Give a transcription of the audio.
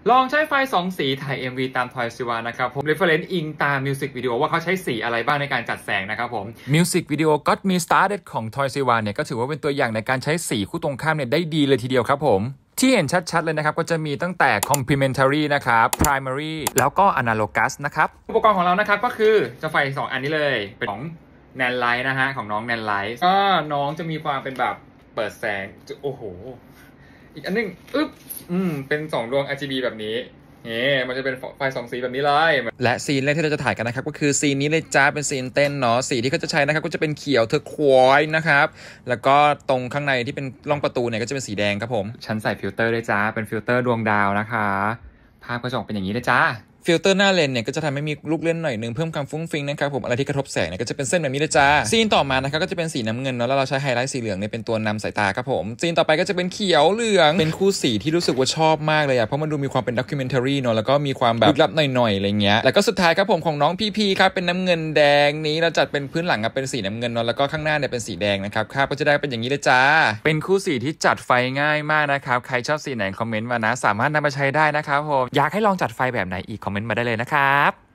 ลองใช้ไฟ2สีถ่าย MV ตาม Toy Siva นะครับผม reference อิงตามมิวสิกวิดีโอว่าเขาใช้สีอะไรบ้างในการจัดแสงนะครับผมมิวสิกวิดีโอ Got Me Started ของ Toy Siva เนี่ยก็ถือว่าเป็นตัวอย่างในการใช้สีคู่ตรงข้ามเนี่ยได้ดีเลยทีเดียวครับผมที่เห็นชัดๆเลยนะครับก็จะมีตั้งแต่ complementary นะครับ primary แล้วก็ analogous นะครับอุปกรณ์ของเรานะครับก็คือจะไฟ2อันนี้เลยเป็นของ Nan Light นะฮะของน้อง Nan Light ก็น้องจะมีความเป็นแบบเปิดแสงโอ้โหอีกอันนึงเป็น2ดวง RGB แบบนี้มันจะเป็นไฟ2สีแบบนี้เลยและซีนแรกที่เราจะถ่ายกันนะครับก็คือซีนนี้เลยจ้าเป็นซีนเต้นเนาะสีที่เขาจะใช้นะครับก็จะเป็นเขียวเทอร์ควอยซ์นะครับแล้วก็ตรงข้างในที่เป็นร่องประตูเนี่ยก็จะเป็นสีแดงครับผมฉันใส่ฟิลเตอร์ด้วยจ้าเป็นฟิลเตอร์ดวงดาวนะคะภาพก็จะออกเป็นอย่างนี้เลยจ้าฟิลเตอร์หน้าเลนเนี่ยก็จะทำให้มีลูกเล่นหน่อยนึงเพิ่มความฟุ้งฟิ้งนะครับผมอะไรที่กระทบแสงเนี่ยก็จะเป็นเส้นแบบนี้เลยจ้าซีนต่อมานะครับก็จะเป็นสีน้ำเงินเนาะแล้วเราใช้ไฮไลท์สีเหลืองเนี่ยเป็นตัวนำสายตาครับผมซีนต่อไปก็จะเป็นเขียวเหลืองเป็นคู่สีที่รู้สึกว่าชอบมากเลยอ่ะเพราะมันดูมีความเป็นด็อกิเมนทารีเนาะแล้วก็มีความแบบลึกลับหน่อยๆอะไรเงี้ยแล้วก็สุดท้ายครับผมของน้องพีครับเป็นน้ำเงินแดงนี้เราจัดเป็นพื้นหลังเป็นสีน้ำเงินเนาะแล้วก็ข้างหน้าเนี่ยเป็นสีแดงนะครับภาพก็จะได้เป็นอย่างนี้เลยจ้าเป็นคู่สีที่จัดไฟง่ายมากนะครับใครชอบสีไหนคอมเมนต์มานะสามารถนำมาใช้ได้นะครับผมอยากให้ลองจัดไฟแบบไหนอีกคอมเมนต์มาได้เลยนะครับ